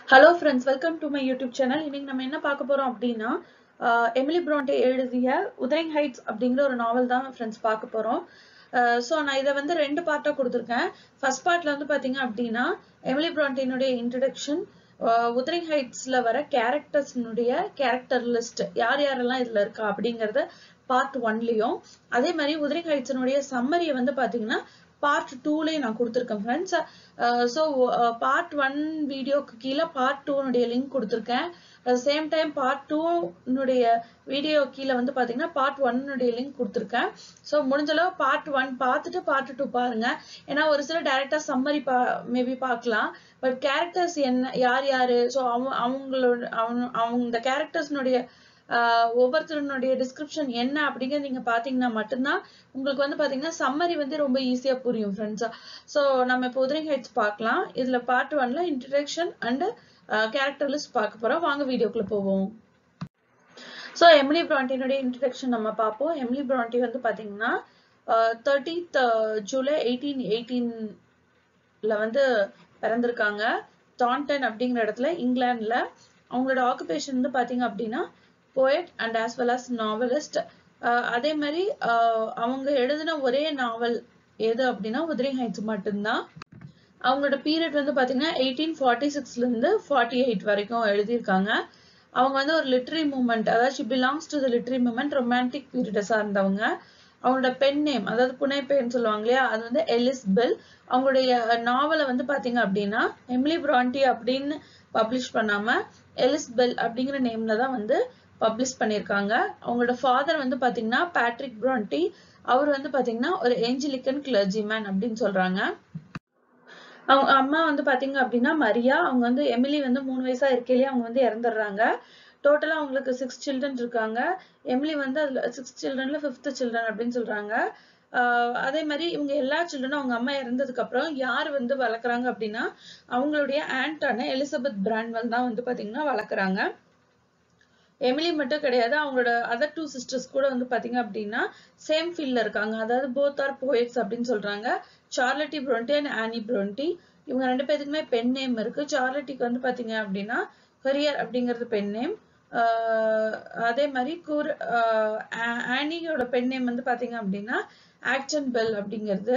Hello friends, welcome to my YouTube channel. இன்னைக்கு நம்ம என்ன பார்க்க போறோம் அப்படின்னா எமிலி ப்ரான்டே எழுதிய உதரிங் ஹைட்ஸ் அப்படிங்கிற ஒரு நாவல் தான் ஃப்ரெண்ட்ஸ் பார்க்க போறோம். ஸோ நான் இதை வந்து ரெண்டு பார்ட்டாக கொடுத்துருக்கேன். ஃபர்ஸ்ட் பார்ட்ல வந்து பார்த்தீங்க அப்படின்னா எமிலி ப்ரான்டேனுடைய இன்ட்ரடக்ஷன், உதரிங் ஹைட்ஸ்ல வர கேரக்டர்ஸ்னுடைய கேரக்டர் லிஸ்ட் யார் யாரெல்லாம் இதுல இருக்கா அப்படிங்கறத பார்ட் 1லயும், அதே மாதிரி உதரிங் ஹைட்ஸ்னுடைய சம்மரியை வந்து பாத்தீங்கன்னா பார்ட் 2லயும் நான் கொடுத்துருக்கேன் ஃப்ரெண்ட்ஸ். ஸோ பார்ட் 1 வீடியோக்கு கீழே பார்ட் 2 லிங்க் கொடுத்துருக்கேன். சேம் டைம் பார்ட் 2 வீடியோ கீழே வந்து பாத்தீங்கன்னா பார்ட் 1 லிங்க் கொடுத்துருக்கேன். ஸோ முடிஞ்ச அளவு பார்ட் 1 பார்த்துட்டு பார்ட் 2 பாருங்க. ஏன்னா ஒரு சில டைரக்டா சம்மரி மேபி பார்க்கலாம், பட் கேரக்டர்ஸ் என்ன யார் யாரு, ஸோ அவங்களோட அவங்க இந்த கேரக்டர்ஸ்னுடைய ஒவ்வொருத்தருடைய டிஸ்கிரிப்ஷன் என்ன அப்படிங்கிறது நீங்க பாத்தீங்கன்னா மட்டும்தான் உங்களுக்கு வந்து பாத்தீங்கன்னா சம்மரி வந்து ரொம்ப ஈஸியா புரியும் ஃப்ரெண்ட்ஸா. ஸோ நம்ம இப்போ உதரிங் ஹைட்ஸ் பார்க்கலாம். இதுல பார்ட் 1ல இன்ட்ரடக்ஷன் அண்ட் கேரக்டர் லிஸ்ட் பார்க்க போறோம். வாங்க வீடியோக்குள்ள போவோம். ஸோ எமிலி ப்ரான்டேனுடைய இன்ட்ரடக்ஷன் நம்ம பார்ப்போம். எமிலி ப்ரான்டே வந்து பாத்தீங்கன்னா 30th ஜூலை 1818ல வந்து பிறந்திருக்காங்க. டான்டன் அப்படிங்கிற இடத்துல இங்கிலாந்துல. அவங்களோட ஆக்குபேஷன் வந்து பாத்தீங்க அப்படின்னா poet and as well as novelist. அதே மாதிரி அவங்க எழுதின ஒரே நாவல் எது அப்படின்னா wuthering heights மட்டும்தான். அவங்களோட பீரியட் வந்து பாத்தீங்கன்னா 1846ல இருந்து 48 வரைக்கும் எழுதியிருக்காங்க. அவங்க வந்து ஒரு லிட்டரி மூவ்மெண்ட், அதாவது she belongs to the literary movement, romantic period சார்ந்தவங்க. அவங்களோட பென் நேம், அதாவது புனை பெயர்னு சொல்லுவாங்க இல்லையா, அது வந்து எலிஸ்பெல். அவங்களுடைய நாவலை வந்து பாத்தீங்க அப்படின்னா எமிலி ப்ரான்டே அப்படின்னு பப்ளிஷ் பண்ணாம எலிஸ்பெல் அப்படிங்கிற நேம்ல தான் வந்து பப்ளிஷ் பண்ணிருக்காங்க. அவங்களோட ஃபாதர் வந்து பாத்தீங்கன்னா பேட்ரிக் ப்ரான்டே. அவர் வந்து பாத்தீங்கன்னா ஒரு ஏஞ்சலிக்கன் கிளர்ஜிமேன் அப்படின்னு சொல்றாங்க. அவங்க அம்மா வந்து பாத்தீங்க அப்படின்னா மரியா. அவங்க வந்து எமிலி வந்து 3 வயசா இருக்கையிலேயே அவங்க வந்து இறந்துடுறாங்க. டோட்டலா அவங்களுக்கு 6 சில்ட்ரன் இருக்காங்க. எமிலி வந்து அதுல 6 சில்ட்ரன்ல 5th சில்ட்ரன் அப்படின்னு சொல்றாங்க. அதே மாதிரி இவங்க எல்லா சில்ட்ரனும் அவங்க அம்மா இறந்ததுக்கு அப்புறம் யார் வந்து வளர்க்குறாங்க அப்படின்னா அவங்களுடைய ஆன்டான எலிசபெத் பிரான்வெல் தான் வந்து பாத்தீங்கன்னா வளர்க்குறாங்க. எமிலி மட்டும் கிடையாது, அவங்களோட அதர் 2 சிஸ்டர்ஸ் கூட வந்து பாத்தீங்க அப்படின்னா சேம் ஃபீல்ட்ல இருக்காங்க. அதாவது போத் ஆர் போயட்ஸ் அப்படின்னு சொல்றாங்க. Charlotte Bronte and Anne Bronte. இவங்க ரெண்டு பேருக்குமே பென் நேம் இருக்கு. சார்லட்டிக்கு வந்து பாத்தீங்க அப்படின்னா கரியர் அப்படிங்கிறது பென் நேம். அதே மாதிரி ஆனியோட பென் நேம் வந்து பாத்தீங்க அப்படின்னா ஆக்டன் பெல் அப்படிங்கிறது.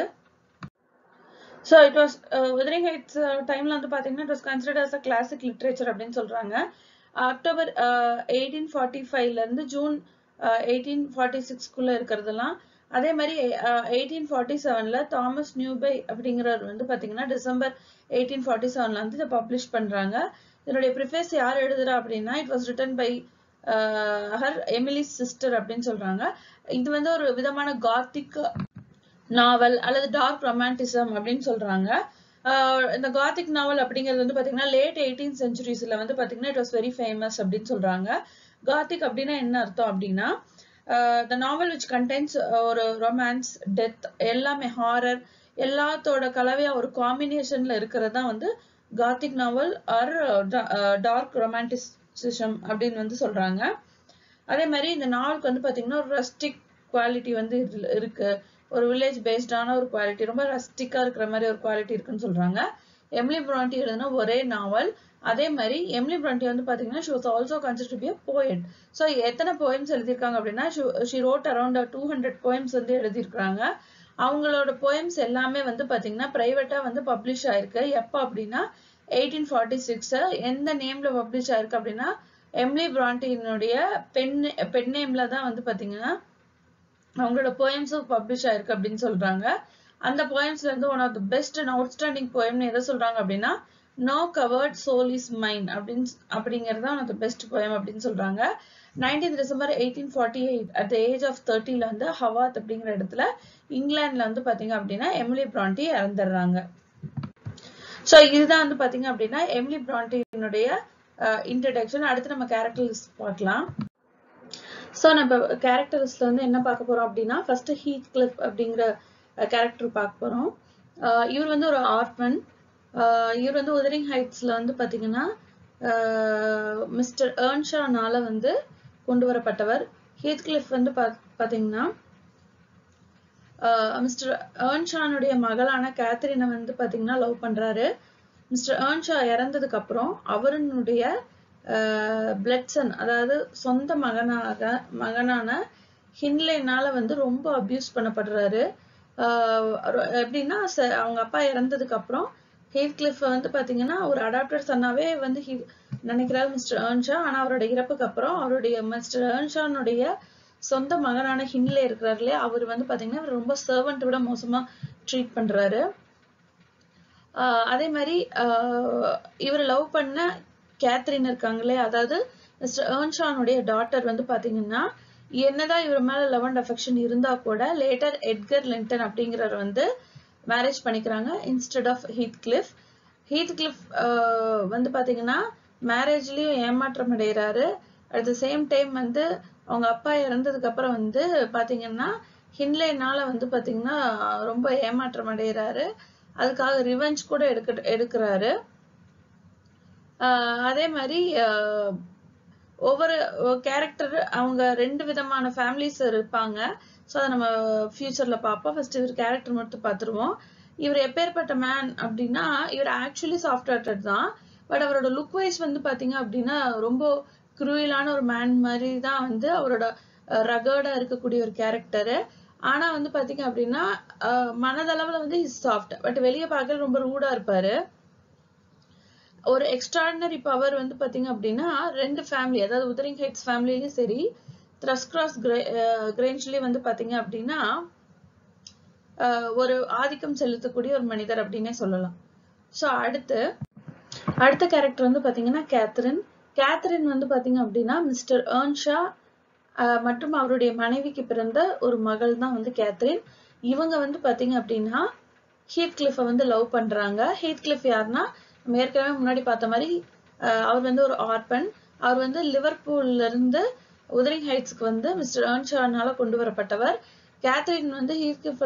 So it was wuthering heights டைம்ல வந்து பாத்தீங்கன்னா it was considered as a classic literature அப்படின்னு சொல்றாங்க. அக்டோபர் 1845ல இருந்து ஜூன் 1846க்குள்ள இருக்கிறதெல்லாம். அதே மாதிரி 1847ல தாமஸ் நியூபை அப்படிங்கிறவர் வந்து பாத்தீங்கன்னா டிசம்பர் 1847ல வந்து இதை பப்ளிஷ் பண்றாங்க. இதனுடைய ப்ரிஃபேஸ் யார் எழுதுறா அப்படின்னா it was written by her Emily's sister அப்படின்னு சொல்றாங்க. இது வந்து ஒரு விதமான காத்திக் நாவல் அல்லது டார்க் ரொமான்டிசம் அப்படின்னு சொல்றாங்க. இந்த காத்திக் நாவல் அப்படிங்கிறது வந்து பாத்தீங்கன்னா லேட் 18th centuries வந்து பாத்தீங்கன்னா இட் வாஸ் வெரி ஃபேமஸ் அப்படின்னு சொல்றாங்க. காத்திக் அப்படின்னா என்ன அர்த்தம் அப்படின்னா the novel which contains ஒரு ரொமான்ஸ், டெத், எல்லாமே ஹாரர் எல்லாத்தோட கலவையா ஒரு காம்பினேஷன்ல இருக்கிறது தான் வந்து gothic novel are dark romanticism அப்படின்னு வந்து சொல்றாங்க. அதே மாதிரி இந்த நாவலுக்கு வந்து பாத்தீங்கன்னா ஒரு ரஸ்டிக் குவாலிட்டி வந்து இருக்கு. ஒரு வில்லேஜ் பேஸ்டான ஒரு குவாலிட்டி, ரொம்ப ரஸ்டிக்கா இருக்கிற மாதிரி ஒரு குவாலிட்டி இருக்குன்னு சொல்றாங்க. எமிலி ப்ரான்டே எழுதின ஒரே நாவல். அதே மாதிரி எமிலி ப்ரான்டே வந்து பாத்தீங்கன்னா she was also considered to be a poet. So எத்தனை போயம்ஸ் எழுதியிருக்காங்க அப்படின்னா she wrote around 200 poems வந்து எழுதியிருக்காங்க. அவங்களோட போயம்ஸ் எல்லாமே வந்து பாத்தீங்கன்னா பிரைவேட்டா வந்து பப்ளிஷ் ஆயிருக்கு. எப்போ அப்படின்னா 1846. எந்த நேம்ல பப்ளிஷ் ஆயிருக்கு அப்படின்னா எமிலி ப்ரான்டேனுடைய பென் நேம்ல தான் வந்து பாத்தீங்கன்னா அவங்களோட போயம்ஸும் பப்ளிஷ் ஆயிருக்கு அப்படின்னு சொல்றாங்க. அந்த போயம்ஸ்ல இருந்து one of the best and outstanding போயம்னு எதை சொல்றாங்க அப்படின்னா no coward soul is mine அப்படிங்கிறது one of the best poem அப்படின்னு சொல்றாங்க. 19th December 1848 at the age of 30ல வந்து ஹவாத் அப்படிங்கிற இடத்துல இங்கிலாந்துல வந்து பாத்தீங்க அப்படின்னா எமிலி ப்ரான்டே இறந்துடுறாங்க. ஸோ இதுதான் வந்து பாத்தீங்க அப்படின்னா எமிலி ப்ரான்டேனுடைய இன்ட்ரடக்ஷன். அடுத்து நம்ம கேரக்டர் லிஸ்ட் பார்க்கலாம். ஸோ நம்ம கேரக்டர் லிஸ்ட்ல வந்து என்ன பார்க்க போறோம் அப்படின்னா ஃபர்ஸ்ட் ஹீத் கிளிஃப் அப்படிங்கிற கேரக்டர் பார்க்க போறோம். இவர் வந்து ஒரு ஆர்ஃபன். இவர் வந்து wuthering heightsல வந்து பாத்தீங்கன்னா மிஸ்டர் ஏர்ன்ஷானால வந்து கொண்டு வரப்பட்டவர். ஹீத் கிளிஃப் வந்து பாத்தீங்கன்னா மிஸ்டர் ஏர்ன்ஷானுடைய மகளான கேத்தரினை வந்து பாத்தீங்கன்னா லவ் பண்றாரு. மிஸ்டர் ஏர்ன்ஷா இறந்ததுக்கு அப்புறம் அவருடைய பிளட் சன், அதாவது சொந்த மகனான ஹின்லேனால வந்து ரொம்ப அபியூஸ் பண்ணப்படுறாரு. எப்படின்னா அவங்க அப்பா இறந்ததுக்கு அப்புறம் ஹீத்கிளிஃப் வந்து பாத்தீங்கன்னா ஒரு அடாப்டட் சன்னாவே வந்து நினைக்கிறாரு மிஸ்டர் ஏர்ன்ஷா. ஆனா அவரோட இறப்புக்கு அப்புறம் அவருடைய மிஸ்டர் ஏர்ன்ஷானுடைய சொந்த மகனான ஹின்லே இருக்கிறாரு இல்லையா, அவர் வந்து பாத்தீங்கன்னா ரொம்ப சர்வெண்ட் விட மோசமா ட்ரீட் பண்றாரு. அதே மாதிரி இவர் லவ் பண்ண கேத்ரின் இருக்காங்களே, அதாவது மிஸ்டர் ஏர்ன்ஷானுடைய டாட்டர் வந்து பாத்தீங்கன்னா என்னதான் இவர் மேல லவ் அண்ட் அஃபெக்ஷன் இருந்தா கூட லேட்டர் எட்கர் லிண்டன் அப்படிங்கிறவர் வந்து மேரேஜ் பண்ணிக்கிறாங்க இன்ஸ்டெட் ஆஃப் ஹீத்கிளிஃப். ஹீத்கிளிஃப் வந்து பாத்தீங்கன்னா மேரேஜ்லயும் ஏமாற்றம் அடைகிறாரு. அட் த சேம் டைம் வந்து அவங்க அப்பா இறந்ததுக்கு அப்புறம் வந்து பாத்தீங்கன்னா ஹின்லேனால வந்து பாத்தீங்கன்னா ரொம்ப ஏமாற்றம் அடைகிறாரு. அதுக்காக ரிவெஞ்ச் கூட எடுக்கிறாரு. அதே மாதிரி ஒவ்வொரு கேரக்டர் அவங்க ரெண்டு விதமான ஃபேமிலிஸ் இருப்பாங்க. ஸோ அதை நம்ம ஃபியூச்சர்ல பார்ப்போம். ஃபர்ஸ்ட் இவர் கேரக்டர் மட்டும் பார்த்துருவோம். இவர் எப்பேற்பட்ட மேன் அப்படின்னா, இவர் ஆக்சுவலி சாஃப்ட் ஹார்ட்டட் தான். பட் அவரோட லுக் வைஸ் வந்து பாத்தீங்க அப்படின்னா ரொம்ப குரூயலான ஒரு மேன் மாதிரி தான் வந்து அவரோட ரகர்டா இருக்கக்கூடிய ஒரு கேரக்டரு. ஆனா வந்து பாத்தீங்க அப்படின்னா மனதளவுல வந்து இஸ் சாஃப்ட், பட் வெளியே பார்க்க ரொம்ப ரூடா இருப்பாரு. ஒரு எக்ஸ்ட்ராடினரி பவர் வந்து பாத்தீங்க அப்படின்னா ரெண்டு ஃபேமிலி, அதாவது wuthering heights ஃபேமிலிலயும் சரி த்ரஸ்கிராஸ் கிரேஞ்ச்லயும் வந்து பாத்தீங்க அப்படின்னா ஒரு ஆதிக்கம் செலுத்தக்கூடிய ஒரு மனிதர் அப்படின்னே சொல்லலாம். ஸோ அடுத்த கேரக்டர் வந்து பாத்தீங்கன்னா கேத்ரின் வந்து பாத்தீங்க அப்படின்னா மிஸ்டர் ஏர்ன்ஷா மற்றும் அவருடைய மனைவிக்கு பிறந்த ஒரு மகள் தான் வந்து கேத்ரின். இவங்க வந்து பாத்தீங்க அப்படின்னா ஹீத்கிளிஃபை வந்து லவ் பண்றாங்க. ஹீத்கிளிஃப் யாருன்னா நம்ம ஏற்கனவே முன்னாடி பார்த்த மாதிரி அவர் வந்து ஒரு ஆர்பன். அவர் வந்து லிவர்பூல்ல இருந்து wuthering heightsக்கு வந்து மிஸ்டர் ஏர்ன்ஷானால கொண்டு வரப்பட்டவர். கேத்ரின் வந்து ஹீத்கிளிஃபை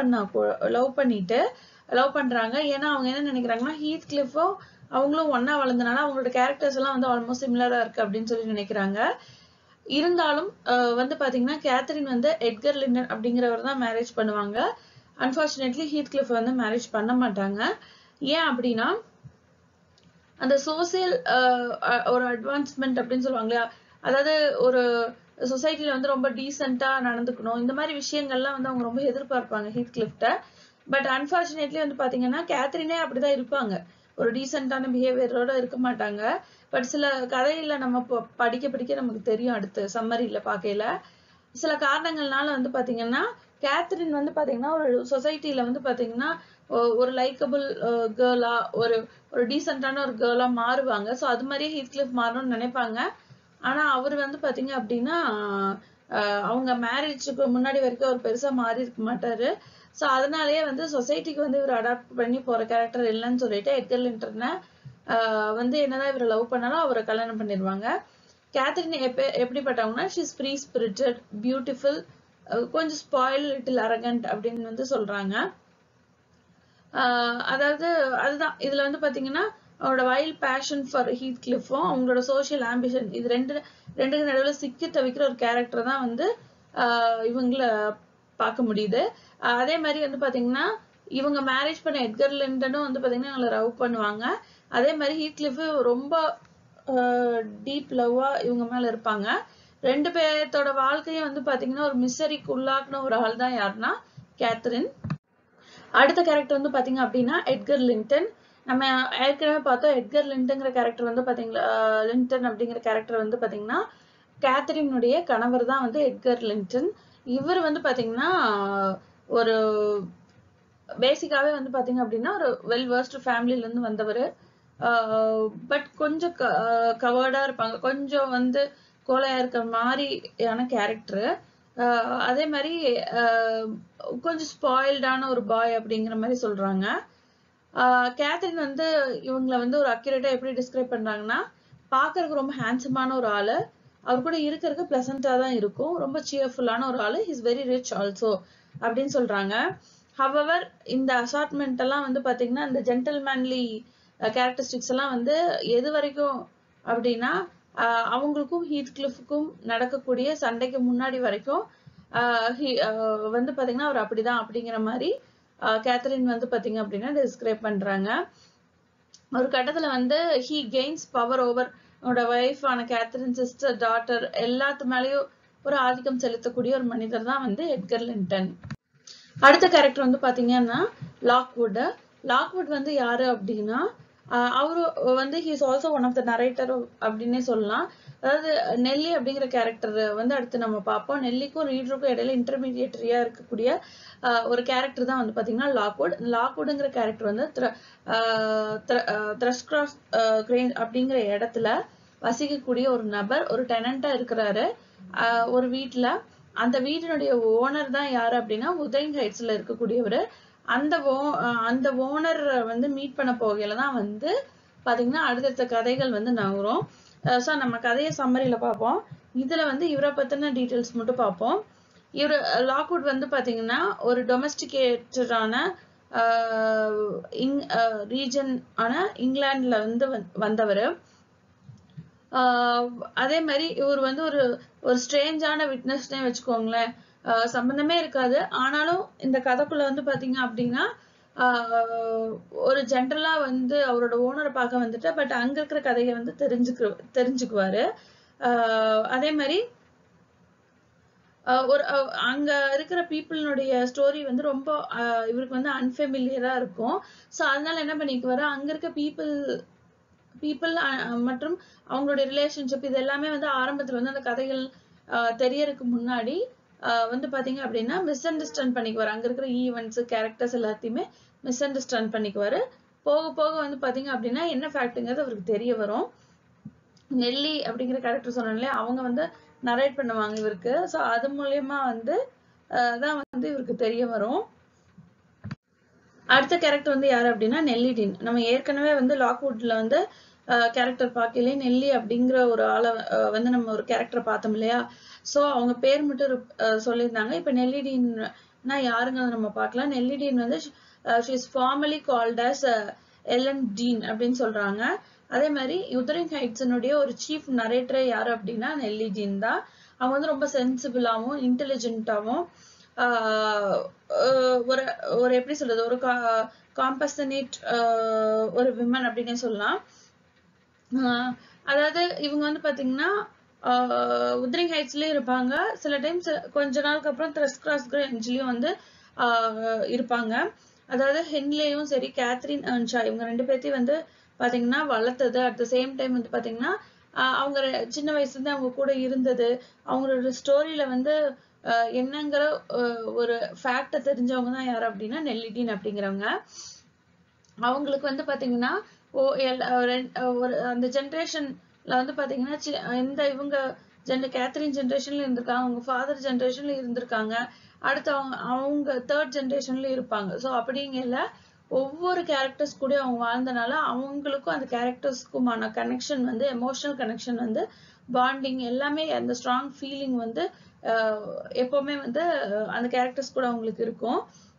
லவ் பண்றாங்க. ஏன்னா அவங்க என்ன நினைக்கிறாங்கன்னா ஹீத்கிளிஃபும் அவங்களும் ஒன்னா வளர்ந்தனால அவங்களோட கேரக்டர்ஸ் எல்லாம் வந்து ஆல்மோஸ்ட் சிமிலரா இருக்கு அப்படின்னு சொல்லி நினைக்கிறாங்க. இருந்தாலும் வந்து பாத்தீங்கன்னா கேத்ரின் வந்து எட்கர் லிண்டன் அப்படிங்கிறவர் தான் மேரேஜ் பண்ணுவாங்க. அன்பார்ச்சுனேட்லி ஹீத்கிளிஃப் வந்து மேரேஜ் பண்ண மாட்டாங்க. ஏன் அப்படின்னா அந்த சோசியல் ஒரு அட்வான்ஸ்மெண்ட் அப்படின்னு சொல்லுவாங்க, அதாவது ஒரு சொசைட்டில வந்து ரொம்ப டீசென்ட்டா நடந்துக்கணும், இந்த மாதிரி விஷயங்கள்லாம் வந்து அவங்க ரொம்ப எதிர்பார்ப்பாங்க ஹீத்கிளிஃப்ட. பட் அன்பார்ச்சுனேட்லி வந்து பாத்தீங்கன்னா கேத்ரினே அப்படிதான் இருப்பாங்க, ஒரு டீசென்ட்டான பிஹேவியரோட இருக்க மாட்டாங்க. பட் சில கதையில நம்ம படிக்க நமக்கு தெரியும். அடுத்து சம்மரியில பார்க்கையில சில காரணங்கள்னால வந்து பாத்தீங்கன்னா கேத்ரின் வந்து பாத்தீங்கன்னா ஒரு சொசைட்டில வந்து பாத்தீங்கன்னா ஒரு லைக்கபிள் கேர்ளா, ஒரு டீசென்டான ஒரு கேர்ளா மாறுவாங்க. ஸோ அது மாதிரியே ஹீத்கிளிஃப் மாறணும்னு நினைப்பாங்க. ஆனா அவர் வந்து பாத்தீங்க அப்படின்னா அவங்க மேரேஜுக்கு முன்னாடி வரைக்கும் அவர் பெருசா மாறி இருக்க மாட்டாரு. ஸோ அதனாலேயே வந்து சொசைட்டிக்கு வந்து இவர் அடாப்ட் பண்ணி போற கேரக்டர் இல்லைன்னு சொல்லிட்டு எட்கர் லிண்டனை வந்து என்னதான் இவரை லவ் பண்ணாலும் அவரை கல்யாணம் பண்ணிடுவாங்க. கேத்ரின் எப்படிப்பட்டவங்கன்னா ஷீஸ் ஃப்ரீ ஸ்பிரிட்டட், பியூட்டிஃபுல், கொஞ்சம் ஸ்பாயில், லிட்டில் அரகண்ட் அப்படின்னு வந்து சொல்றாங்க. அதாவது அதுதான் இதுல வந்து பாத்தீங்கன்னா அவரோட வைல்ட் பேஷன் ஃபார் ஹீத்கிளிஃபும் அவங்களோட சோசியல் ஆம்பிஷன், இது ரெண்டுக்கு நடுவில் சிக்கி தவிக்கிற ஒரு கேரக்டர் தான் வந்து இவங்கள பார்க்க முடியுது. அதே மாதிரி வந்து பாத்தீங்கன்னா இவங்க மேரேஜ் பண்ண எட்கர் லிண்டனும் வந்து பாத்தீங்கன்னா இவங்களை லவ் பண்ணுவாங்க. அதே மாதிரி ஹீத்கிளிஃப் ரொம்ப டீப் லவ்வா இவங்க மேல இருப்பாங்க. ரெண்டு பேர்த்தோட வாழ்க்கையும் வந்து பாத்தீங்கன்னா ஒரு மிஸ்டரிக்கு உள்ளாக்குன ஒரு ஆள் தான் யாருன்னா கேத்ரின். அடுத்த கேரக்டர் வந்து பாத்தீங்க அப்படின்னா எட்கர் லிண்டன். நம்ம ஏற்கனவே பார்த்தோம் எட்கர் லிண்டன்ங்கிற கேரக்டர் வந்து பாத்தீங்களா, லிண்டன் அப்படிங்கிற கேரக்டர் வந்து பாத்தீங்கன்னா கேத்ரினுடைய கணவர் தான் வந்து எட்கர் லிண்டன். இவர் வந்து பாத்தீங்கன்னா ஒரு பேசிக்காவே வந்து பாத்தீங்க அப்படின்னா ஒரு வெல் வர்ஸ்ட் ஃபேமிலில இருந்து வந்தவர். பட் கொஞ்சம் கவர்டா இருப்பாங்க, கொஞ்சம் வந்து கோலையா இருக்க மாதிரியான கேரக்டர். அதே மாதிரி கொஞ்சம் ஸ்பாயில்டான ஒரு பாய் அப்படிங்கிற மாதிரி சொல்றாங்க. கேத்ரின் வந்து இவங்களை வந்து ஒரு அக்யூரேட்டா எப்படி டிஸ்கிரைப் பண்றாங்கன்னா, பாக்குறதுக்கு ரொம்ப ஹேண்ட்ஸமான ஒரு ஆளு, அவர் கூட இருக்கிறதுக்கு பிளசண்டா தான் இருக்கும், ரொம்ப சியர்ஃபுல்லான ஒரு ஆளு, இஸ் வெரி ரிச் ஆல்சோ அப்படின்னு சொல்றாங்க. ஹவவர் இந்த அசார்ட்மெண்ட் எல்லாம் வந்து பாத்தீங்கன்னா இந்த ஜென்டில்மேன்லி கேரக்டரிஸ்டிக்ஸ் எல்லாம் வந்து எது வரைக்கும் அப்படின்னா அவங்களுக்கும் ஹீத்கிளிஃப்க்கும் நடக்கக்கூடிய சண்டைக்கு முன்னாடி வரைக்கும் வந்து பாத்தீங்கன்னா அவர் அப்படிதான் அப்படிங்கிற மாதிரி கேத்ரின் வந்து பாத்தீங்க அப்படின்னா டிஸ்கிரைப் பண்றாங்க. ஒரு கட்டத்துல வந்து he gains power over அவனோட வைஃப் ஆன கேத்தரின், சிஸ்டர், டாட்டர் எல்லாத்து மேலயும் ஒரு ஆதிக்கம் செலுத்தக்கூடிய ஒரு மனிதர் தான் வந்து எட்கர் லிண்டன். அடுத்த கேரக்டர் வந்து பாத்தீங்கன்னா லாக்வுட். லாக்வுட் வந்து யாரு அப்படின்னா அவரு வந்து he is also one of the narrator அப்படின்னே சொல்லலாம். அதாவது நெல்லி அப்படிங்கிற கேரக்டர் வந்து அடுத்து நம்ம பார்ப்போம். நெல்லிக்கும் ரீடருக்கும் இடையில இன்டர்மீடியேட்டரியா இருக்கக்கூடிய ஒரு கேரக்டர் தான் வந்து பாத்தீங்கன்னா லாக்வுட். லாக்வுட்ங்கிற கேரக்டர் வந்து த்ரஸ்கிராஸ் கிரேஞ்ச் அப்படிங்கிற இடத்துல வசிக்கக்கூடிய ஒரு நபர், ஒரு டெனண்டா இருக்கிறாரு ஒரு வீட்டுல. அந்த வீட்டினுடைய ஓனர் தான் யாரு அப்படின்னா wuthering heightsல இருக்கக்கூடியவர். அந்த ஓனர் வந்து மீட் பண்ண போகையில தான் வந்து பாத்தீங்கன்னா அடுத்தடுத்த கதைகள் வந்து நகரும். சோ நம்ம கதையை சம்மரியில பார்ப்போம். இதுல வந்து இவரை பத்தின டீட்டெயில்ஸ் மட்டும் பார்ப்போம். இவரு லாக்வுட் வந்து பாத்தீங்கன்னா ஒரு டொமஸ்டிகேட்டடான ரீஜன் ஆன இங்கிலாந்துல வந்து வந்தவர். அதே மாதிரி இவர் வந்து ஒரு ஸ்ட்ரேஞ்சான விட்னஸ்னே வச்சுக்கோங்களேன். சம்பந்தமே இருக்காது. ஆனாலும் இந்த கதைக்குள்ள வந்து பாத்தீங்க அப்படின்னா ஒரு ஜென்ரலா வந்து அவரோட ஓனரை பார்க்க வந்துட்டு பட் அங்க இருக்கிற கதையை வந்து தெரிஞ்சுக்குவாரு. அதே மாதிரி அங்க இருக்கிற பீப்புளுடைய ஸ்டோரி வந்து ரொம்ப இவருக்கு வந்து அன்ஃபெமிலியரா இருக்கும். சோ அதனால என்ன பண்ணிக்குவாரு, அங்க இருக்க பீப்புள் மற்றும் அவங்களுடைய ரிலேஷன்ஷிப் இது எல்லாமே வந்து ஆரம்பத்துல வந்து அந்த கதைகள் தெரியறதுக்கு முன்னாடி வந்து பாத்தீங்க அப்படின்னா மிஸ் அண்டர்ஸ்டாண்ட் பண்ணிக்குவாரு. அங்க இருக்கிற ஈவெண்ட்ஸ், கேரக்டர்ஸ் எல்லாத்தையுமே மிஸ் அண்டர்ஸ்டாண்ட் பண்ணிக்குவாரு. போக போக வந்து பாத்தீங்க அப்படின்னா என்ன ஃபேக்ட்ங்கிறது அவருக்கு தெரிய வரும். நெல்லி அப்படிங்கிற கேரக்டர் சொன்னாலே அவங்க வந்து நரேட் பண்ணுவாங்க இவருக்கு. சோ அது மூலமா வந்து தான் வந்து இவருக்கு தெரிய வரும். அடுத்த கேரக்டர் வந்து யாரு அப்படின்னா நெல்லி டீன். நம்ம ஏற்கனவே வந்து லாக்வுட்ல வந்து கேரக்டர் பார்க்கலே நெல்லி அப்படிங்கிற ஒரு ஆளை வந்து நம்ம ஒரு கேரக்டர் பார்த்தோம் இல்லையா. சோ அவங்க பேர் மட்டும் சொல்லியிருந்தாங்க. இப்ப நெல்லி டீன்னா யாருங்கிறத நம்ம பார்க்கலாம். நெல்லி டீன் வந்து she is formally called as Ellen Dean அப்படின்னு சொல்றாங்க. அதே மாதிரி wuthering heights ஒரு சீஃப் நரேட்டரே யாரு அப்படின்னா நெல்லி டீன் தான். அவங்க வந்து ரொம்ப சென்சிபிளாவும் இன்டெலிஜென்ட்டாவும் ஒரு எப்படி சொல்றது, ஒரு காம்பசனேட் ஒரு விமன் அப்படின்னே சொல்லலாம். அதாவது இவங்க வந்து பாத்தீங்கன்னா wuthering heightsலயும் இருப்பாங்க. சில டைம்ஸ் கொஞ்ச நாளுக்கு அப்புறம் த்ரஸ்கிராஸ் கிரேஞ்ச்லயும் வந்து இருப்பாங்க. அதாவது ஹென்லேயும் சரி, கேத்ரின் அர்ன்ஷா இவங்க ரெண்டு பேர்த்தையும் வந்து பாத்தீங்கன்னா வளர்த்தது. அட் த சேம் டைம் வந்து பாத்தீங்கன்னா அவங்க சின்ன வயசுல இருந்து அவங்க கூட இருந்தது, அவங்களோட ஸ்டோரியில வந்து என்னங்கிற ஒரு ஃபேக்ட தெரிஞ்சவங்க தான் யாரு அப்படின்னா நெல்லி டீன் அப்படிங்கிறவங்க. அவங்களுக்கு வந்து பாத்தீங்கன்னா அந்த ஜென்ரேஷன்ல வந்து பாத்தீங்கன்னா இவங்க கேத்ரின் ஜென்ரேஷன்ல இருந்திருக்காங்க, அவங்க ஃபாதர் ஜென்ரேஷன்ல இருந்திருக்காங்க, அடுத்து அவங்க தேர்ட் ஜென்ரேஷன்ல இருப்பாங்க. சோ அப்படிங்கல ஒவ்வொரு கேரக்டர்ஸ் கூட அவங்க வாழ்ந்தனால அவங்களுக்கும் அந்த கேரக்டர்ஸ்க்குமான கனெக்ஷன் வந்து எமோஷனல் கனெக்ஷன் வந்து பாண்டிங் எல்லாமே அந்த ஸ்ட்ராங் ஃபீலிங் வந்து எப்பவுமே வந்து அந்த கேரக்டர்ஸ் கூட அவங்களுக்கு இருக்கும்.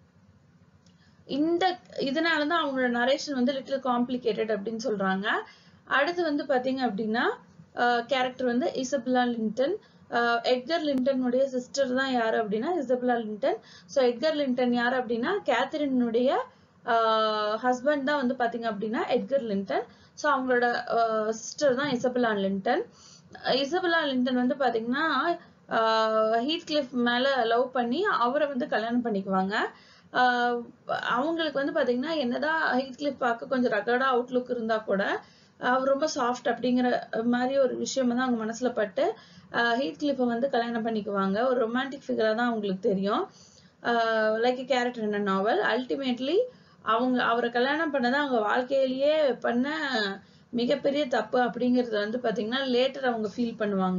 இதனாலதான் அவங்களோட நரேஷன் வந்து லிட்டில் காம்ப்ளிகேட்டட் அப்படின்னு சொல்றாங்க. அடுத்து வந்து பாத்தீங்க அப்படின்னா கேரக்டர் வந்து இசபெல்லா லிண்டன். எட்கர் லிண்டனுடைய சிஸ்டர் தான் யாரு அப்படின்னா Isabella Linton. So Edgar Linton யாரு அப்படின்னா கேத்தரினுடைய ஹஸ்பண்ட் தான் வந்து பாத்தீங்க அப்படின்னா எட்கர் லிண்டன். சோ அவங்களோட சிஸ்டர் தான் இசபெல்லா லிண்டன். இசபெல்லா லிண்டன் வந்து பாத்தீங்கன்னா ஹீத்கிளிஃப் மேல லவ் பண்ணி அவரை வந்து கல்யாணம் பண்ணிக்குவாங்க. அவங்களுக்கு வந்து பாத்தீங்கன்னா என்னதான் ஹீத்கிளிஃப் பார்க்க கொஞ்சம் ரகடா அவுட்லுக் இருந்தா கூட அவர் ரொம்ப சாஃப்ட் அப்படிங்கிற மாதிரி ஒரு விஷயம் வந்து அவங்க மனசுல பட்டு ஹீத்கிளிஃபை வந்து கல்யாணம் பண்ணிக்குவாங்க. ஒரு ரொமான்டிக் ஃபிகரா தான் அவங்களுக்கு தெரியும், like a character in a novel. Ultimately அவரை கல்யாணம் பண்ணதான் அவங்க வாழ்க்கையிலேயே பண்ண மிகப்பெரிய தப்பு அப்படிங்கறது வந்து பாத்தீங்கன்னா லேட்டர் அவங்க ஃபீல் பண்ணுவாங்க.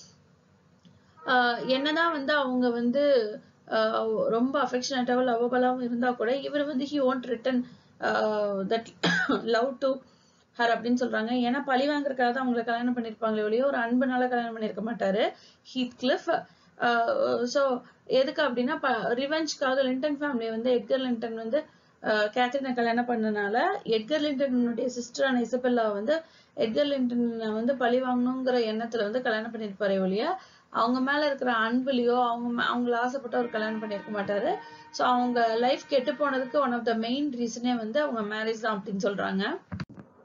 என்னதான் வந்து அவங்க வந்து ரொம்ப அஃபெக்ஷனேட்டாவும் லவ்வபிளாவும் இருந்தா கூட இவர் வந்து he won't return that love to her அப்படின்னு சொல்றாங்க. ஏன்னா பழி வாங்குறதுக்காக தான் அவங்களை கல்யாணம் பண்ணிருப்பாங்களே ஒழிய ஒரு அன்புனால கல்யாணம் பண்ணிருக்க மாட்டாரு ஹீத்கிளிஃப். சோ எதுக்கு அப்படின்னா ரிவெஞ்ச்காக லிண்டன் ஃபேமிலி வந்து எட்கர் லிண்டன் வந்து கேத்ரினை கல்யாணம் பண்ணனால எட்கர் லிண்டனுடைய சிஸ்டரான இசபெல்லா வந்து எட்கர் லிண்டன் வந்து பழி வாங்கணுங்கிற எண்ணத்துல வந்து கல்யாணம் பண்ணிருப்பாரு ஒழிய அவங்க மேல இருக்கிற அன்புலயோ அவங்கள ஆசைப்பட்டு அவர் கல்யாணம் பண்ணிருக்க மாட்டாரு. சோ அவங்க லைஃப் கெட்டு போனதுக்கு ஒன் ஆஃப் த மெயின் ரீசனே வந்து அவங்க மேரேஜ் தான் அப்படின்னு சொல்றாங்க.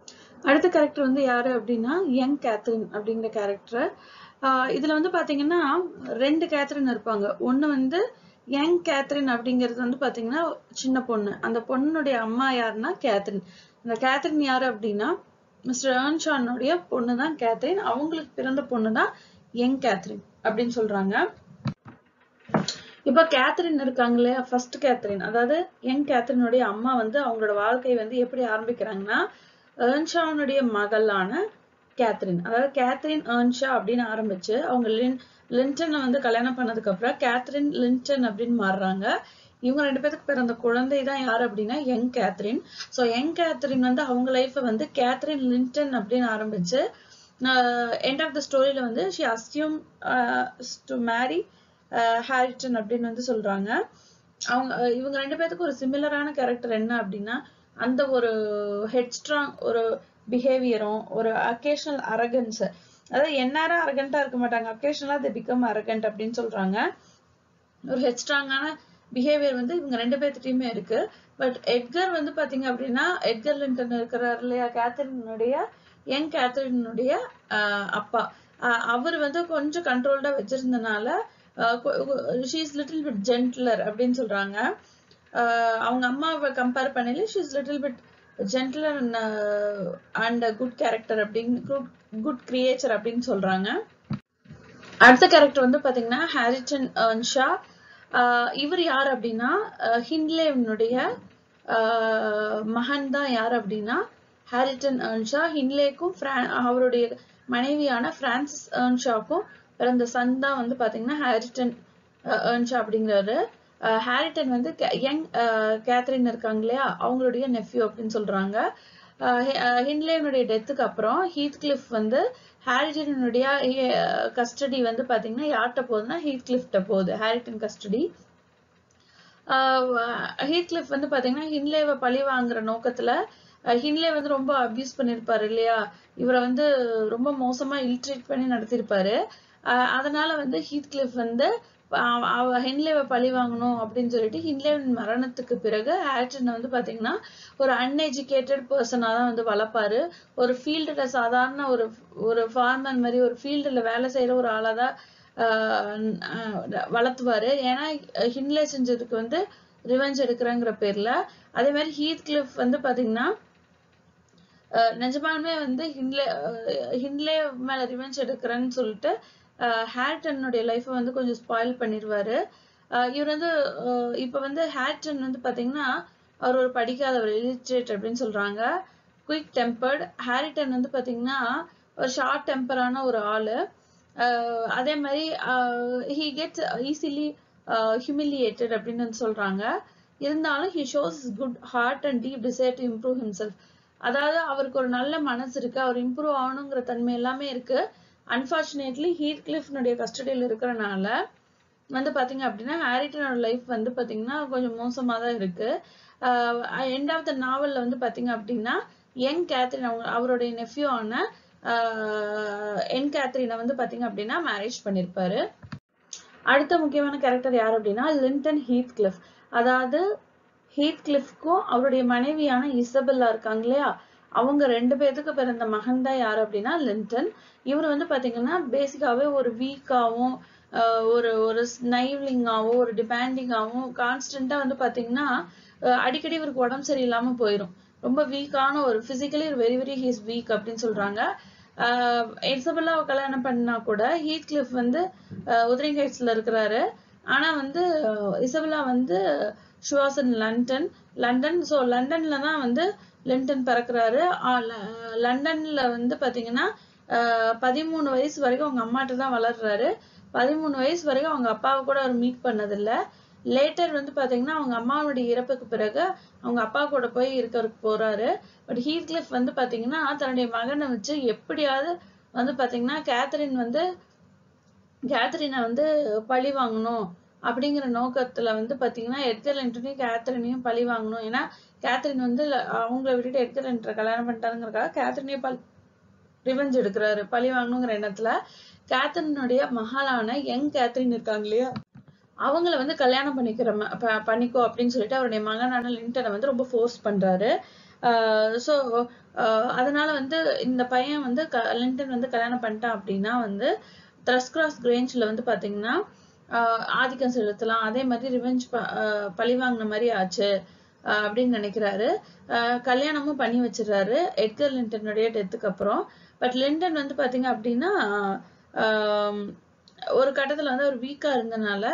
அடுத்த கேரக்டர் வந்து யாரு அப்படின்னா யங் கேத்ரின் அப்படிங்கிற கேரக்டர். இதுல வந்து பாத்தீங்கன்னா 2 கேத்ரின் இருப்பாங்க. ஒண்ணு வந்து யங் கேத்ரின் அப்படிங்கிறது வந்து பாத்தீங்கன்னா சின்ன பொண்ணு. அந்த பொண்ணுடைய அம்மா யாருன்னா கேத்ரின். அந்த கேத்ரின் யாரு அப்படின்னா மிஸ்டர் ஏர்ன்ஷானுடைய பொண்ணு தான் கேத்ரின். அவங்களுக்கு பிறந்த பொண்ணு தான் யங் கேத்ரின் அப்படின்னு சொல்றாங்க. இப்ப கேத்ரின் இருக்காங்க இல்லையா, ஃபர்ஸ்ட் கேத்ரின், அதாவது யங் கேத்ரினுடைய அம்மா வந்து அவங்களோட வாழ்க்கை வந்து எப்படி ஆரம்பிக்கிறாங்கன்னா ஏர்ன்ஷானுடைய மகளான கேத்ரின், அதாவது கேத்ரின் ஏர்ன்ஷா அப்படின்னு ஆரம்பிச்சு அவங்க லிண்டன் வந்து கல்யாணம் பண்ணதுக்கு அப்புறம் கேத்ரின் லிண்டன் அப்படின்னு மாறுறாங்க. இவங்க 2 பேருக்கு பிறந்த குழந்தை தான் யாரு அப்படின்னா young Catherine. So young Catherine வந்து அவங்க லைஃப்பை வந்து கேத்ரின் லிண்டன் அப்படின்னு ஆரம்பிச்சு எண்ட் ஆஃப் த ஸ்டோரியில வந்து she assume to marry Hareton அப்படின்னு வந்து சொல்றாங்க. இவங்க 2 பேருக்கு ஒரு சிமிலரான கேரக்டர் என்ன அப்படின்னா அந்த ஒரு ஹெட்ஸ்ட்ராங் ஒரு பிஹேவியரும் ஒரு அக்கேஷனல் அரகன்ஸ், அதாவது எந்நேரம் அரகண்டா இருக்க மாட்டாங்க, அக்கேஷனலா தே பிகம் அரகண்ட் அப்படின்னு சொல்றாங்க. ஒரு ஹெட்ஸ்ட்ராங்கான பிஹேவியர் வந்து இவங்க 2 பேர்த்திட்டையுமே இருக்கு. பட் எட்கர் வந்து பாத்தீங்க அப்படின்னா எட்கர் லிண்டன் இருக்கிறார் இல்லையா, கேத்ரினுடைய யங் கேத்ரினுடைய அப்பா, அவர் வந்து கொஞ்சம் கண்ட்ரோல்டா வச்சிருந்தனால she is little bit gentler அப்படின்னு சொல்றாங்க. அவங்க அம்மாவை கம்பேர் பண்ணல she is little bit gentler and good character அப்படின்னு குட் கிரியேச்சர் அப்படின்னு சொல்றாங்க. அடுத்த கேரக்டர் வந்து பாத்தீங்கன்னா ஹாரிட்டன் ஏர்ன்ஷா. இவர் யார் அப்படின்னா ஹின்லேனுடைய மகன் தான் யார் அப்படின்னா ஹாரிட்டன் ஏர்ன்ஷா. ஹின்லேக்கும் அவருடைய மனைவியான பிரான்சிஸ் ஏர்ன்ஷாக்கும் பிறந்த சன் தான் வந்து பாத்தீங்கன்னா ஹாரிட்டன் ஏர்ன்ஷா அப்படிங்கிறாரு. ஹாரிட்டன் வந்து யங் கேத்ரின் இருக்காங்க இல்லையா அவங்களுடைய நெஃப்யூ அப்படின்னு சொல்றாங்க. ஹின்லேனுடைய டெத்துக்கு அப்புறம் ஹீத்கிளிஃப் வந்து ஹாரிட்டனுடைய கஸ்டடி வந்து பாத்தீங்கன்னா யார்கிட்ட போகுதுன்னா ஹீத்கிளிஃப்ட போகுது, ஹாரிட்டன் கஸ்டடி. ஹீத்கிளிஃப் வந்து பாத்தீங்கன்னா ஹின்லேவை பழி வாங்குற நோக்கத்துல ஹின்லே வந்து ரொம்ப அபியூஸ் பண்ணிருப்பாரு இல்லையா, இவரை வந்து ரொம்ப மோசமா இல்ட்ரீட் பண்ணி நடத்திருப்பாரு. அதனால வந்து ஹீத்கிளிஃப் வந்து ஹின்லேவை பழி வாங்கணும் அப்படின்னு சொல்லிட்டு ஹின்லேவின் மரணத்துக்கு பிறகு ஹாரிட்டனை வந்து பாத்தீங்கன்னா ஒரு அன்எஜுகேட்டட் பர்சனா தான் வந்து வளர்ப்பாரு. ஒரு ஃபீல்டுல சாதாரண ஒரு ஃபார்மர் மாதிரி ஒரு ஃபீல்டுல வேலை செய்யற ஒரு ஆளாதான் வளர்த்துவாரு. ஏன்னா ஹின்லே செஞ்சதுக்கு வந்து ரிவெஞ்ச் எடுக்கிறங்கிற பேர்ல. அதே மாதிரி ஹீத்கிளிஃப் வந்து பாத்தீங்கன்னா நிஜமாலுமே வந்து ஹின்லே மேல ரிவெஞ்ச் எடுக்கிறேன்னு சொல்லிட்டு ஹாரிட்டனுடைய லைஃபை வந்து கொஞ்சம் ஸ்பாயில் பண்ணிடுவாரு. இவர் வந்து இப்ப வந்து ஹாரிட்டன் வந்து பாத்தீங்கன்னா அவர் ஒரு படிக்காத ஒரு illiterate அப்படின்னு சொல்றாங்க, குயிக் டெம்பர்ட். ஹாரிட்டன் வந்து பாத்தீங்கன்னா ஒரு ஷார்ட் டெம்பரான ஒரு ஆளு. அதே மாதிரி he gets easily humiliated அப்படின்னு வந்து சொல்றாங்க. இருந்தாலும் he shows good heart and deep desire to improve himself. அதாவது அவருக்கு ஒரு நல்ல மனசு இருக்கு, அவர் இம்ப்ரூவ் ஆகணுங்கிற தன்மை எல்லாமே இருக்கு. அன்பார்ச்சுனேட்லி ஹீத்கிளிஃப்னுடைய கஸ்டடியில் இருக்கிறனால வந்து பாத்தீங்க அப்படின்னா ஹாரிட்டனோட லைஃப் வந்து பாத்தீங்கன்னா கொஞ்சம் மோசமா தான் இருக்கு. எண்ட் ஆஃப் த நாவல்ல வந்து பாத்தீங்க அப்படின்னா யங் கேத்ரின் அவருடைய நெஃப்யூ ஆன யங் கேத்ரினை வந்து பாத்தீங்க அப்படின்னா மேரேஜ் பண்ணிருப்பாரு. அடுத்த முக்கியமான கேரக்டர் யார் அப்படின்னா லிண்டன் ஹீத்கிளிஃப். அதாவது ஹீத்கிளிஃப்க்கும் அவருடைய மனைவியான இசபெல்லா இருக்காங்க இல்லையா, அவங்க 2 பேருக்கு பிறந்த மகன் தான் யாரு அப்படின்னா லிண்டன். இவர் வந்து பாத்தீங்கன்னா பேசிக்காவே ஒரு வீக்காவும் ஒரு ஸ்னைவ்லிங்காவும் ஒரு டிபேண்டிங்காவும் கான்ஸ்டன்டா வந்து பாத்தீங்கன்னா அடிக்கடி இவருக்கு உடம்பு சரியில்லாம போயிடும். ரொம்ப வீக்கான ஒரு physically very very he's weak அப்படின்னு சொல்றாங்க. இசபெல்லாவை கல்யாணம் பண்ணா கூட ஹீத்கிளிஃப் வந்து wuthering heightsல இருக்கிறாரு. ஆனா வந்து இசபெல்லா வந்து she was in London. So லண்டன்ல தான் வந்து லிண்டன் பிறக்கிறாரு. லண்டன்ல வந்து பாத்தீங்கன்னா 13 வயசு வரைக்கும் அவங்க அம்மாட்ட தான் வளர்றாரு. 13 வயசு வரைக்கும் அவங்க அப்பாவை கூட அவர் மீட் பண்ணதில்லை. லேட்டர் வந்து பாத்தீங்கன்னா அவங்க அம்மாவுடைய இறப்புக்கு பிறகு அவங்க அப்பா கூட போய் இருக்கிறதுக்கு போறாரு. பட் ஹீத்கிளிஃப் வந்து பாத்தீங்கன்னா தன்னுடைய மகனை வச்சு எப்படியாவது வந்து பாத்தீங்கன்னா கேத்ரினை வந்து பழி வாங்கணும் அப்படிங்கிற நோக்கத்துல வந்து பாத்தீங்கன்னா எட்கர் லிண்டனையும் கேத்ரினையும் பழி வாங்கணும். ஏன்னா கேத்ரின் வந்து அவங்கள விட்டுட்டு எட்கர் லிண்டரை கல்யாணம் பண்ணிட்டாருங்கிறக்காக கேத்ரினையும் ரிவெஞ்ச் எடுக்கிறாரு பழி வாங்கணுங்கிற எண்ணத்துல. கேத்ரினுடைய மகளான யங் கேத்ரின் இருக்காங்க இல்லையா, அவங்கள வந்து கல்யாணம் பண்ணிக்கோ அப்படின்னு சொல்லிட்டு அவருடைய மகனான லிண்டனை வந்து ரொம்ப ஃபோர்ஸ் பண்றாரு. ஸோ அதனால வந்து இந்த பையன் வந்து லிண்டன் வந்து கல்யாணம் பண்ணிட்டான் அப்படின்னா வந்து த்ரஸ்கிராஸ் கிரேஞ்சில் வந்து பார்த்தீங்கன்னா ஆதிக்கம் செலுத்தலாம், அதே மாதிரி ரிவெஞ்ச் பழி வாங்கின மாதிரி ஆச்சு அப்படின்னு நினைக்கிறாரு. கல்யாணமும் பண்ணி வச்சிடறாரு எட்கர் லிண்டனுடைய டெத்துக்கு அப்புறம். பட் லிண்டன் வந்து பார்த்தீங்க அப்படின்னா ஒரு கட்டத்தில் வந்து அவர் வீக்கா இருந்தனால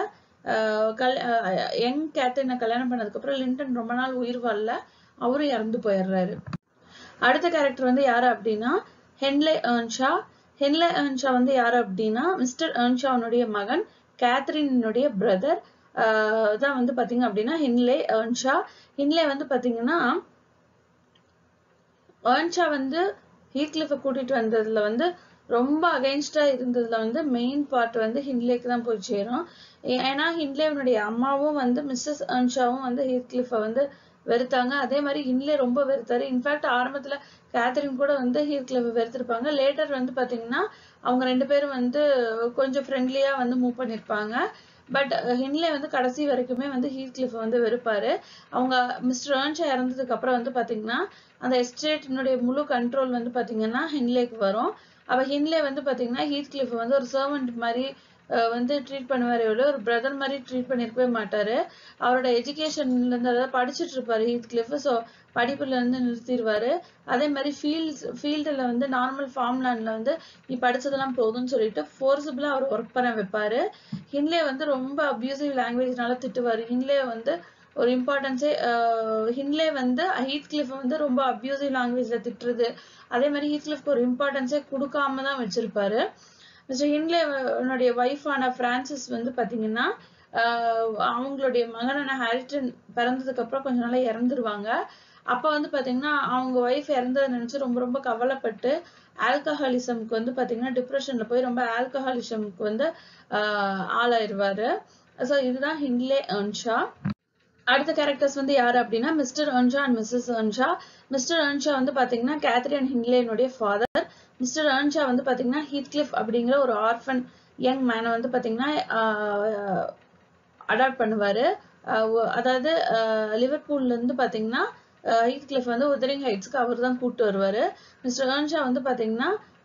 யங் கேத்ரினை கல்யாணம் பண்ணதுக்கு அப்புறம் லிண்டன் ரொம்ப நாள் உயிர் வாழல, அவரும் இறந்து போயிடுறாரு. அடுத்த கேரக்டர் வந்து யாரு அப்படின்னா ஹென்லே ஏர்ன்ஷா. ஹென்லே ஏர்ன்ஷா வந்து யாரு அப்படின்னா மிஸ்டர் ஏர்ன்ஷாவுடைய மகன், கேத்ரினுடைய பிரதர் தான் வந்து பாத்தீங்க அப்படின்னா ஹென்லே ஏர்ன்ஷா. ஹென்லே வந்து பாத்தீங்கன்னா ஏர்ன்ஷா வந்து ஹீத்கிளிஃபை கூட்டிட்டு வந்ததுல வந்து ரொம்ப அகைன்ஸ்டா இருந்ததுல வந்து மெயின் பார்ட் வந்து ஹின்லேக்கு தான் போய் சேரும். ஏன்னா ஹின்லேவனுடைய அம்மாவும் வந்து மிஸ்ஸஸ் ஏர்ன்ஷாவும் வந்து ஹீத்கிளிஃபை வந்து வெறுத்தாங்க, அதே மாதிரி ஹின்லே ரொம்ப வெறுத்தாரு. இன்ஃபேக்ட் ஆரம்பத்துல கேத்ரின் கூட வந்து ஹீத்கிளிஃபை வெறுத்திருப்பாங்க. லேட்டர் வந்து பாத்தீங்கன்னா அவங்க 2 பேரும் வந்து கொஞ்சம் ஃப்ரெண்ட்லியா வந்து மூவ் பண்ணிருப்பாங்க. பட் ஹின்லே வந்து கடைசி வரைக்குமே வந்து ஹீத்கிளிஃபை வந்து வெறுப்பாரு. அவங்க மிஸ்டர் ஏர்ன்ஷா இறந்ததுக்கு அப்புறம் வந்து பாத்தீங்கன்னா அந்த எஸ்டேட்டினுடைய முழு கண்ட்ரோல் வந்து பாத்தீங்கன்னா ஹின்லேக்கு வரும். அப்ப ஹின்லே வந்து பாத்தீங்கன்னா ஹீத்கிளிஃபை வந்து ஒரு சர்வெண்ட் மாதிரி வந்து ட்ரீட் பண்ணுவாரே விட ஒரு பிரதர் மாதிரி ட்ரீட் பண்ணிருக்கவே மாட்டாரு. அவரோட எஜுகேஷன்ல இருந்து அதாவது படிச்சுட்டு இருப்பாரு ஹீத்கிளிஃப். ஸோ படிப்புல இருந்து நிறுத்திடுவாரு. அதே மாதிரி ஃபீல்டுல வந்து நார்மல் ஃபார்ம் லேண்ட்ல வந்து நீ படிச்சதெல்லாம் போதும்னு சொல்லிட்டு ஃபோர்ஸபிளா அவர் ஒர்க் பண்ண வைப்பாரு. ஹின்லே வந்து ரொம்ப அபியூசிவ் லாங்குவேஜ்னால திட்டுவாரு. ஹின்லே வந்து ஒரு இம்பார்ட்டன்ஸே ஹின்லே வந்து ஹீத்கிளிஃப் வந்து ரொம்ப அபியூசிவ் லாங்குவேஜ்ல திட்டுறது, அதே மாதிரி ஹீத்கிளிஃப்க்கு ஒரு இம்பார்ட்டன்ஸே கொடுக்காம தான் வச்சிருப்பாரு. மிஸ்டர் ஹின்லேனுடைய ஒய்ஃபான பிரான்சிஸ் வந்து பாத்தீங்கன்னா அவங்களுடைய மகனான ஹாரிட்டன் பிறந்ததுக்கு அப்புறம் கொஞ்ச நாளா இறந்துருவாங்க. அப்ப வந்து பாத்தீங்கன்னா அவங்க ஒய்ஃப் இறந்ததை நினைச்சு ரொம்ப ரொம்ப கவலைப்பட்டு ஆல்கஹாலிசம்க்கு வந்து பாத்தீங்கன்னா டிப்ரெஷன்ல போய் ரொம்ப ஆல்கஹாலிசம்க்கு வந்து ஆளாயிருவாரு. ஸோ இதுதான் ஹின்லே ஏர்ன்ஷா. அடுத்த கேரக்டர்ஸ் வந்து யாரு அப்படின்னா Mr Earnshaw and Mrs Earnshaw. Mr Earnshaw வந்து பாத்தீங்கன்னா கேத்ரின் ஹின்லேனுடைய ஃபாதர். மிஸ்டர் ஏர்ன்ஷா வந்து பாத்தீங்கன்னா ஹீத்கிளிஃப் அப்படிங்கிற ஒரு ஆர்ஃபன் யங் மேனை வந்து பாத்தீங்கன்னா அடாப்ட் பண்ணுவாரு. அதாவது லிவர்பூல்ல இருந்து பாத்தீங்கன்னா ஹீத்கிளிஃப் வந்து wuthering heights அவர் தான் கூட்டு வருவாரு. மிஸ்டர் ஏர்ன்ஷா வந்து பாத்தீங்கன்னா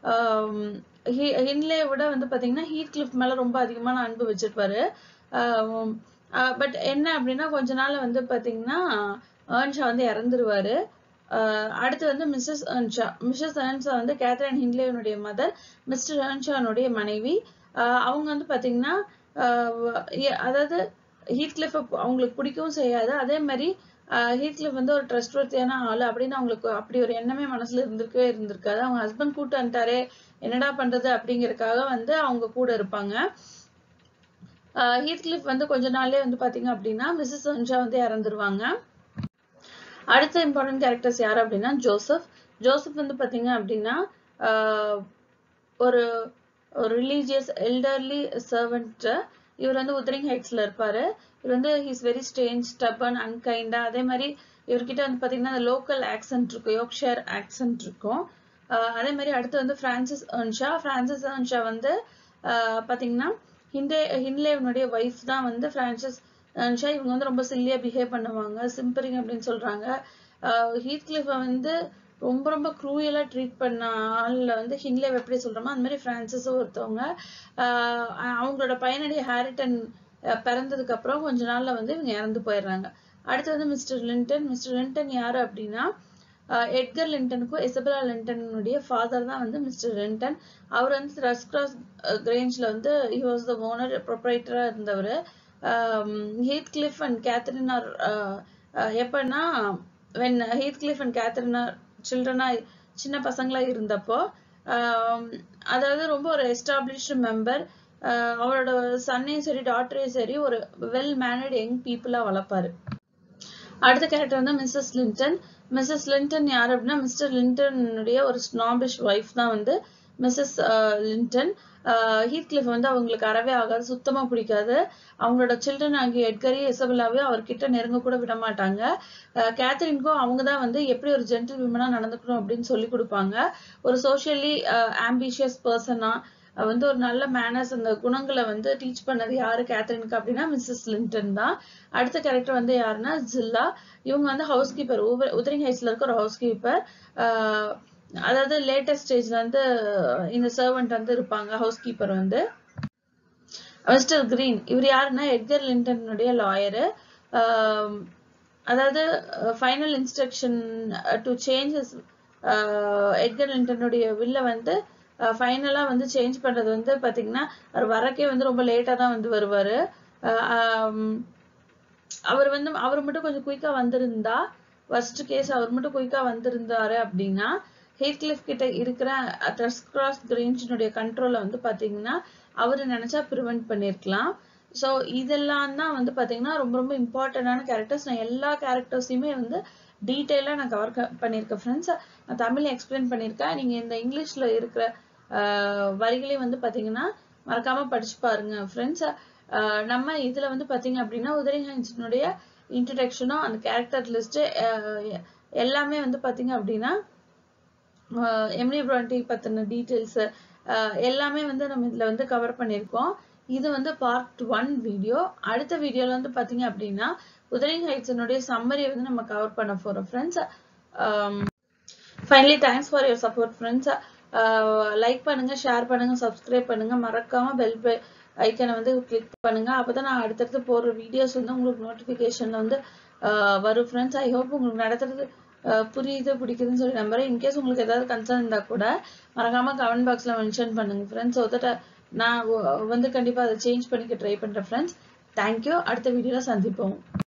ஹின்லே விட வந்து பாத்தீங்கன்னா ஹீத்கிளிஃப் மேல ரொம்ப அதிகமான அன்பு வச்சிருப்பாரு. பட் என்ன அப்படின்னா கொஞ்ச நாள் வந்து பாத்தீங்கன்னா ஏர்ன்ஷா வந்து இறந்துருவாரு. அடுத்து வந்து மிஸ்ஸஸ் ஏர்ன்ஷா. மிஸ்ஸஸ் ஏர்ன்ஷா வந்து கேத்ரின் ஹின்லேனுடைய மதர், மிஸ்டர் ஏர்ன்ஷானுடைய மனைவி. அவங்க வந்து பாத்தீங்கன்னா அதாவது ஹீத்கிளிஃப் அவங்களுக்கு பிடிக்கவும் செய்யாது, அதே மாதிரி ஹீத்கிளிஃப் வந்து ஒரு ட்ரஸ்ட்வர்த்தியான ஆளு அப்படின்னு அவங்களுக்கு அப்படி ஒரு எண்ணமே மனசுல இருந்திருக்காது. அவங்க ஹஸ்பண்ட் கூட்டு வந்துட்டாரே என்னடா பண்றது அப்படிங்கறதுக்காக வந்து அவங்க கூட இருப்பாங்க. ஹீத்கிளிஃப் வந்து கொஞ்ச நாள்லயே வந்து பாத்தீங்க அப்படின்னா மிஸ்ஸஸ் ஏர்ன்ஷா வந்து இறந்துருவாங்க. அடுத்த இம்பார்ட்டன்ட் கேரக்டர்ஸ் யாரு அப்படின்னா ஜோசப். ஜோசப் வந்து பாத்தீங்க அப்படின்னா ஒரு ரிலீஜியஸ் எல்டர்லி சர்வெண்ட். இவர் வந்து wuthering heightsல இருப்பாரு. இவர் வந்து ஹீஸ் வெரி ஸ்ட்ரேஞ்ச், ஸ்டபர்ன், அன்கைண்டா. அதே மாதிரி இவர்கிட்ட வந்து பாத்தீங்கன்னா யோக்கல் ஆக்சென்ட் இருக்கும், யோர்க்ஷயர் ஆக்சென்ட் இருக்கும். அதே மாதிரி அடுத்து வந்து பிரான்சிஸ் ஏர்ன்ஷா. பிரான்சிஸ் ஏர்ன்ஷா வந்து பாத்தீங்கன்னா ஹின்லேவனுடைய ஒய்ஃப் தான் வந்து பிரான்சிஸ் ஏர்ன்ஷா. இவங்க வந்து ரொம்ப சில்லியா பிஹேவ் பண்ணுவாங்க, சிம்பரிங் அப்படின்னு சொல்றாங்க. ஹீத்கிளிஃபை வந்து ரொம்ப ரொம்ப க்ரூயலா ட்ரீட் பண்ண ஆள்ல வந்து ஹின்லே எப்படி சொல்றோமோ அந்த மாதிரி பிரான்சிஸும் ஒருத்தவங்க. அவங்களோட பையனுடைய ஹாரிட்டன் பிறந்ததுக்கு அப்புறம் கொஞ்ச நாள்ல வந்து இவங்க இறந்து போயிடுறாங்க. அடுத்து வந்து மிஸ்டர் லிண்டன். மிஸ்டர் லிண்டன் யாரு அப்படின்னா எட்கர் லிண்டனுக்கும் இசபெல்லா லிண்டனுடைய ஃபாதர் தான் வந்து மிஸ்டர் லிண்டன். அவர் வந்து த்ரஸ்கிராஸ் கிரேஞ்ச்ல வந்து ஹி வாஸ் த ஓனர், ப்ரொப்ரைட்டரா இருந்தவர். ஹீத்கிளிஃப் அண்ட் கேத்ரின் ஆர் எப்பன்னா when Heathcliff and Catherine are சில்ட்ரனா சின்ன பசங்களா இருந்தப்போ அதாவது ரொம்ப ஒரு எஸ்டாப்ளிஷ்டு மெம்பர். அவரோட சன்னையும் சரி டாட்டரையும் சரி ஒரு வெல் மேனர்டு யங் பீப்புளா வளர்ப்பாரு. அடுத்த கேரக்டர் வந்து மிஸ்ஸஸ் லிண்டன். மிஸ்ஸஸ் லிண்டன் யாரு அப்படின்னா மிஸ்டர் லிண்டனுடைய ஒரு ஸ்னாபிஷ் ஒய்ஃப் தான் வந்து மிஸ்ஸஸ் லிண்டன். ஹீத்கிளிஃப் வந்து அவங்களுக்கு அறவே ஆகாது, சுத்தமா பிடிக்காது. அவங்களோட சில்ட்ரன் ஆகிய எட்கரையும் இசபெல்லாவையும் அவர்கிட்ட நெருங்க கூட விட மாட்டாங்க. கேத்ரினுக்கும் அவங்க தான் வந்து எப்படி ஒரு ஜென்டில் விமனா நடந்துக்கணும் அப்படின்னு சொல்லி கொடுப்பாங்க. ஒரு சோஷியலி ஆம்பிஷியஸ் பர்சனா வந்து ஒரு நல்ல மேனர்ஸ் அந்த குணங்களை வந்து டீச் பண்ணது யாரு கேத்ரினுக்கு அப்படின்னா மிஸ்ஸஸ் லிண்டன் தான். அடுத்த கேரக்டர் வந்து யாருன்னா ஜில்லா. இவங்க வந்து ஹவுஸ் கீப்பர், உதரிங் ஹைட்ஸ்ல இருக்க ஒரு ஹவுஸ் கீப்பர். அதாவது லேட்டஸ்ட் ஸ்டேஜ்ல வந்து இந்த சர்வெண்ட் வந்து இருப்பாங்க. ஹவுஸ் கீப்பர் வந்து மிஸ்டர் கிரீன். இவர் யாருன்னா எட்கர் லிண்டனுடைய லாயரு. அதாவது final instruction to changes Edgar லிண்டனுடைய வில்ல வந்து ஃபைனலா வந்து சேஞ்ச் பண்றது வந்து பாத்தீங்கன்னா அவர் வரக்கே வந்து ரொம்ப லேட்டா தான் வந்து வருவாரு. அவர் மட்டும் கொஞ்சம் குயிக்கா வந்திருந்தா, ஃபர்ஸ்ட் கேஸ் அவர் மட்டும் குயிக்கா வந்திருந்தாரு அப்படின்னா ஹீத்கிளிஃப் கிட்ட இருக்கிற த்ரஸ்கிராஸ் கிரேஞ்சினுடைய கண்ட்ரோலை வந்து பாத்தீங்கன்னா அவரு நினைச்சா ப்ரிவென்ட் பண்ணிருக்கலாம். ஸோ இதெல்லாம் தான் வந்து பாத்தீங்கன்னா ரொம்ப ரொம்ப இம்பார்ட்டன்டான கேரக்டர்ஸ். நான் எல்லா கேரக்டர்ஸையுமே வந்து டீட்டெயிலா நான் கவர் பண்ணியிருக்கேன் ஃப்ரெண்ட்ஸ். நான் தமிழ்ல எக்ஸ்பிளைன் பண்ணியிருக்கேன். நீங்க இந்த இங்கிலீஷ்ல இருக்கிற வரிகளையும் வந்து பாத்தீங்கன்னா மறக்காம படிச்சு பாருங்க ஃப்ரெண்ட்ஸ். நம்ம இதுல வந்து பாத்தீங்க அப்படின்னா wuthering heights இன்ட்ரடக்ஷனும் அந்த கேரக்டர் லிஸ்ட் எல்லாமே வந்து பாத்தீங்க அப்படின்னா எமிலி பிரான்டி பத்தின டீடைல்ஸ் எல்லாமே வந்து நம்ம இதுல வந்து கவர் பண்ணியிருக்கோம். இது வந்து பார்ட் 1 வீடியோ. அடுத்த வீடியோல வந்து பாத்தீங்க அப்படின்னா wuthering heights சம்மரி வந்து நம்ம கவர் பண்ண போறோம் friends. Finally thanks for your support friends. Like பண்ணுங்க, ஷேர் பண்ணுங்க, சப்ஸ்கிரைப் பண்ணுங்க, மறக்காம பெல் ஐக்கனை வந்து கிளிக் பண்ணுங்க. அப்பதான் நான் அடுத்தடுத்து போடுற வீடியோஸ் வந்து உங்களுக்கு நோட்டிபிகேஷன்ல வந்து வரும் ஃப்ரெண்ட்ஸ். ஐ ஹோப் உங்களுக்கு நடத்துறது புரியுது, பிடிக்குதுன்னு சொல்லி நம்புறேன். இன்கேஸ் உங்களுக்கு ஏதாவது கன்சர்ன் இருந்தா கூட மறக்காம கமெண்ட் பாக்ஸ்ல மென்ஷன் பண்ணுங்க ஃப்ரெண்ட்ஸ். ஸோ தட் நான் வந்து கண்டிப்பா அதை சேஞ்ச் பண்ணிக்க ட்ரை பண்றேன் ஃப்ரெண்ட்ஸ். தேங்க்யூ. அடுத்த வீடியோல சந்திப்போம்.